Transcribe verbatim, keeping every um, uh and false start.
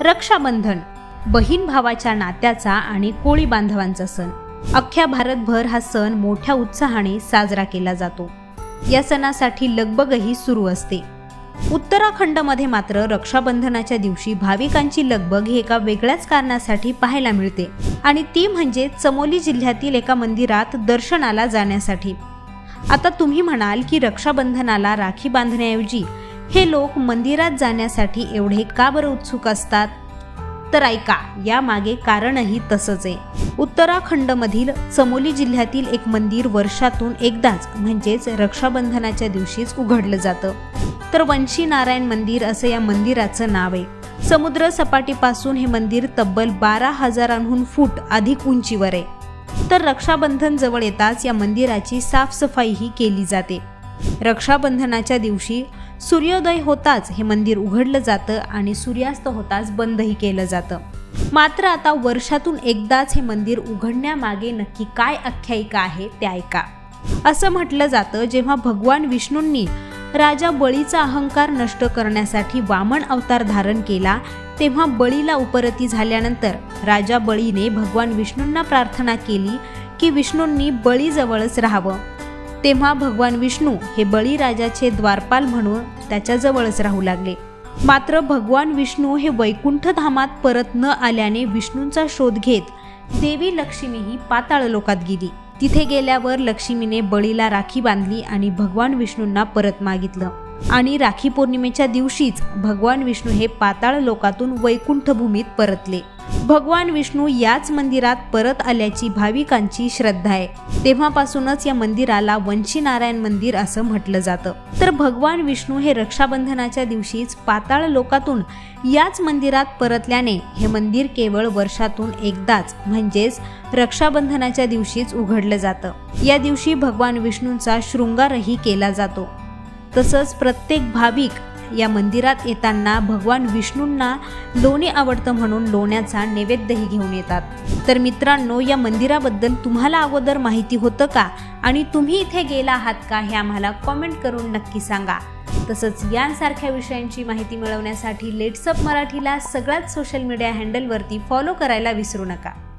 रक्षाबंधन बहीण भावाच्या नात्याचा आणि कोळी बांधवांचा सण। अख्ख्या भारतभर हा सण मोठ्या उत्साहाने साजरा केला जातो। या सणासाठी लगबगही सुरू असते। उत्तराखंडमध्ये मात्र रक्षाबंधनाच्या दिवशी भाविकांची लगबग ही एका वेगळ्याच कारणासाठी पाहायला मिळते आणि ती म्हणजे चमोली जिल्ह्यातील एका मंदिरात दर्शनाला जाण्यासाठी। आता तुम्ही म्हणाल की रक्षाबंधनाला राखी बांधण्याऐवजी हे लोक मंदिरात जाण्यासाठी एवढे का बरं उत्सुक असतात? तर ऐका, या मागे कारणही तसंच आहे। उत्तराखंडमधील चमोली जिल्ह्यातील एक मंदिर वर्षातून एकदाच म्हणजेच रक्षाबंधनाच्या दिवशीच उघडलं जातं। तर वंशी नारायण मंदिर असं या मंदिराचं नाव आहे। समुद्र सपाटीपासून हे मंदिर तब्बल बारा हजारांहून फूट अधिक उंचीवर आहे। तर रक्षाबंधन जवळ येताच या मंदिराची साफसफाईही केली जाते। रक्षाबंधनाच्या दिवशी सूर्योदय होताच हे मंदिर उघडलं जातं आणि सूर्यास्त होताच बंदही केलं जातं। मात्र आता वर्षातून एकदाच हे मंदिर उघडण्यामागे नक्की काय आख्यायिका आहे ते ऐका। असं म्हटलं जातं, जेव्हा भगवान विष्णूंनी राजा बळीचा अहंकार नष्ट करण्यासाठी वामन अवतार धारण केला, तेव्हा बळीला उपरती झाल्यानंतर राजा बळीने भगवान विष्णूंना प्रार्थना केली की विष्णूंनी बळीजवळच राहावं। तेव्हा भगवान विष्णू हे बळीराजाचे द्वारपाल म्हणून त्याच्याजवळच राहू लागले। मात्र भगवान विष्णू हे वैकुंठ धामात परत न आल्याने विष्णूंचा शोध घेत देवी लक्ष्मी ही पाताळ लोकात गेली। तिथे गेल्यावर लक्ष्मीने बळीला राखी बांधली आणि भगवान विष्णूंना परत मागितलं आणि राखी पौर्णिमेच्या दिवशीच भगवान विष्णू हे पाताळ लोकातून वैकुंठ भूमीत परतले। भगवान विष्णू याच मंदिरात परत आल्याची भाविकांची श्रद्धा आहे। तेव्हापासूनच या मंदिराला वंशी नारायण मंदिर असं म्हटलं जातं। तर भगवान विष्णू हे रक्षाबंधनाच्या दिवशीच पाताळ लोकातून याच मंदिरात परतल्याने हे मंदिर केवळ वर्षातून एकदाच म्हणजेच रक्षाबंधनाच्या दिवशीच उघडलं जातं। या दिवशी भगवान विष्णूंचा शृंगारही केला जातो। तसंच प्रत्येक भाविक या मंदिरात येताना भगवान विष्णूंना लोणी आवडतं म्हणून लोण्याचा नैवेद्यही घेऊन येतात। तर मित्रांनो, या मंदिराबद्दल तुम्हाला अगोदर माहिती होतं का आणि तुम्ही इथे गेला आहात का हे आम्हाला कमेंट करून नक्की सांगा। तसंच यांसारख्या विषयांची माहिती मिळवण्यासाठी लेट्स अप मराठीला सगळ्याच सोशल मीडिया हँडलवरती फॉलो करायला विसरू नका।